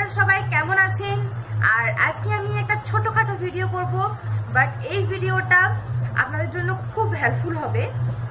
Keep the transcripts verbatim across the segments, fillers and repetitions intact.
আপনারা সবাই কেমন আছেন? আর আজকে আমি একটা ছোটখাটো ভিডিও করব, বাট এই ভিডিওটা আপনাদের জন্য খুব হেল্পফুল হবে।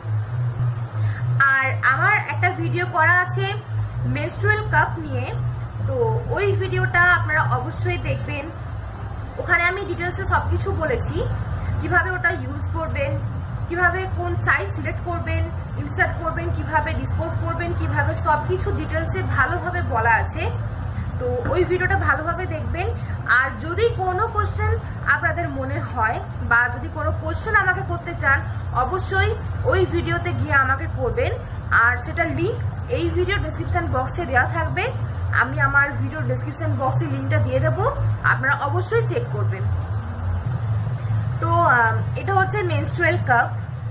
আর আমার একটা ভিডিও করা আছে মেনস্ট্রুয়াল কাপ নিয়ে, তো ওই ভিডিওটা আপনারা অবশ্যই দেখবেন। ওখানে আমি ডিটেলসে সব কিছু বলেছি, কিভাবে ওটা ইউজ করবেন, কিভাবে কোন সাইজ সিলেক্ট করবেন, ইনসার্ট করবেন, কিভাবে ডিসপোজ করবেন, কিভাবে সব কিছু ডিটেলসে ভালোভাবে বলা আছে। তো ওই ভিডিওটা ভালোভাবে দেখবেন। আর যদি কোনো কোশ্চেন আপনাদের মনে হয় বা যদি কোনো কোশ্চেন আমাকে করতে চান, অবশ্যই ওই ভিডিওতে গিয়ে আমাকে করবেন। আর সেটার লিঙ্ক এই ভিডিও ডেসক্রিপশন বক্সে দেওয়া থাকবে। আমি আমার ভিডিও ডেসক্রিপশন বক্সে লিঙ্কটা দিয়ে দেবো, আপনারা অবশ্যই চেক করবেন। তো এটা হচ্ছে মেনস্ট্রুয়াল কাপ,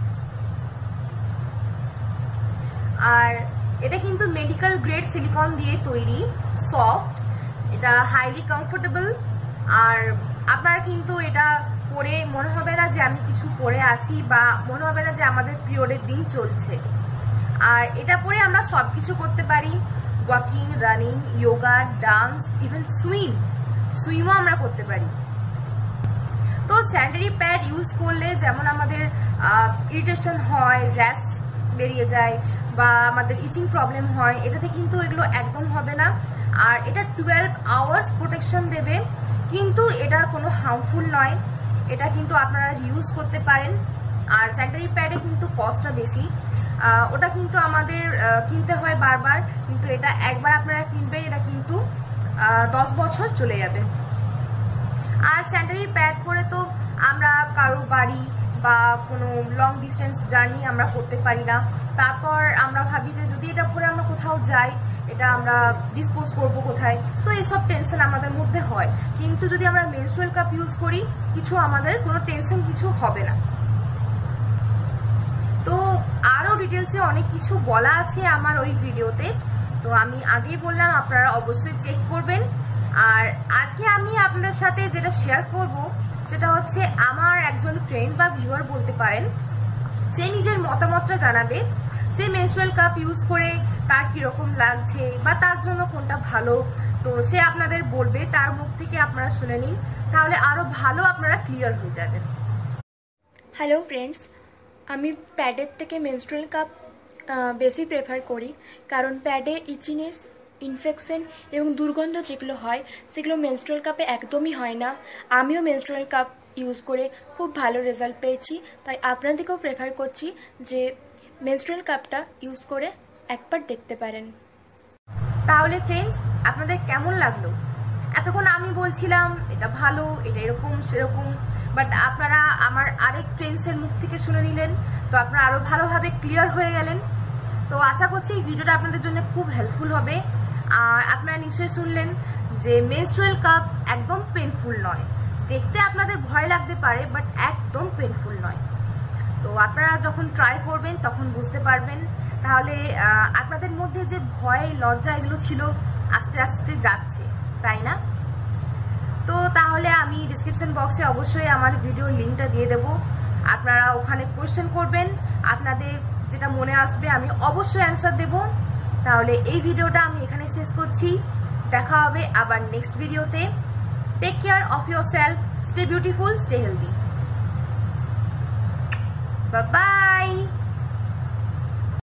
আর এটা কিন্তু মেডিকেল গ্রেড সিলিকন দিয়ে তৈরি, সফট, এটা হাইলি কমফোর্টেবল। আর আপনার কিন্তু এটা পরে মনে হবে না যে আমি কিছু পরে আছি, বা মনে হবে না যে আমাদের পিরিয়ডের দিন চলছে। আর এটা পরে আমরা সব কিছু করতে পারি, walking, running, yoga, dance, even swim সুইমও আমরা করতে পারি। তো স্যানিটারি প্যাড ইউজ করলে যেমন আমাদের ইরিটেশন হয়, র্যাশ বেরিয়ে যায়, বা আমাদের ইচিং প্রবলেম হয়, এটাতে কিন্তু এগুলো একদম হবে না। আর এটা টুয়েলভ আওয়ার্স প্রোটেকশন দেবে, কিন্তু এটা কোনো হার্মফুল নয়, এটা কিন্তু আপনারা ইউজ করতে পারেন। আর স্যানিটারি প্যাডে কিন্তু কস্টটা বেশি, ওটা কিন্তু আমাদের কিনতে হয় বারবার, কিন্তু এটা একবার আপনারা কিনবেন, এটা কিন্তু দশ বছর চলে যাবে। আর স্যানিটারি প্যাড পরে তো আমরা কারো বাড়ি বা কোনো লং ডিস্টেন্স জার্নি আমরা করতে পারি না। তারপর আমরা ভাবি যে যদি এটা পরে আমরা কোথাও যাই, এটা আমরা ডিসপোজ করবো কোথায়, তো এইসব টেনশন আমাদের মধ্যে হয়। কিন্তু যদি আমরা মেনস্ট্রুয়াল কাপ ইউজ করি, কিছু আমাদের কোনো টেনশন কিছু হবে না। তো আরও ডিটেলসে অনেক কিছু বলা আছে আমার ওই ভিডিওতে, তো আমি আগেই বললাম আপনারা অবশ্যই চেক করবেন। আর আজকে আমি আপনাদের সাথে যেটা শেয়ার করব সেটা হচ্ছে আমার একজন ফ্রেন্ড বা ভিউয়ার বলতে পারেন, সে নিজের মতামতটা জানাবে, সে মেনস্ট্রুয়াল কাপ ইউজ করে তার কীরকম লাগছে বা তার জন্য কোনটা ভালো, তো সে আপনাদের বলবে, তার মুখ থেকে আপনারা শুনে নিন, তাহলে আরও ভালো আপনারা ক্লিয়ার হয়ে যাবেন। হ্যালো ফ্রেন্ডস, আমি প্যাডের থেকে মেনস্ট্রুয়াল কাপ বেশি প্রেফার করি, কারণ প্যাডে ইচিনেস, ইনফেকশন এবং দুর্গন্ধ যেগুলো হয় সেগুলো মেনস্ট্রুয়াল কাপে একদমই হয় না। আমিও মেনস্ট্রুয়াল কাপ ইউজ করে খুব ভালো রেজাল্ট পেয়েছি, তাই আপনাদেরকেও প্রেফার করছি যে মেনস্ট্রুয়াল কাপটা ইউজ করে একবার দেখতে পারেন। তাহলে ফ্রেন্ডস, আপনাদের কেমন লাগলো? এতক্ষণ আমি বলছিলাম এটা ভালো, এটা এরকম সেরকম, বাট আপনারা আমার আরেক ফ্রেন্ডসের মুখ থেকে শুনে নিলেন, তো আপনারা আরও ভালোভাবে ক্লিয়ার হয়ে গেলেন। তো আশা করছি এই ভিডিওটা আপনাদের জন্য খুব হেল্পফুল হবে। আর আপনারা নিশ্চয়ই শুনলেন যে মেনস্ট্রুয়াল কাপ একদম পেনফুল নয়, দেখতে আপনাদের ভয় লাগতে পারে, বাট একদম পেনফুল নয়। তো আপনারা যখন ট্রাই করবেন তখন বুঝতে পারবেন, তাহলে আপনাদের মধ্যে যে ভয়, লজ্জা এগুলো ছিল আস্তে আস্তে যাচ্ছে, তাই না? তো তাহলে আমি ডিসক্রিপশন বক্সে অবশ্যই আমার ভিডিওর লিঙ্কটা দিয়ে দেবো, আপনারা ওখানে কোয়েশ্চেন করবেন, আপনাদের যেটা মনে আসবে আমি অবশ্যই অ্যান্সার দেব। তাহলে এই ভিডিওটা আমি এখানে শেষ করছি, দেখা হবে আবার নেক্সট ভিডিওতে। Take care of yourself, stay beautiful, stay healthy, bye by.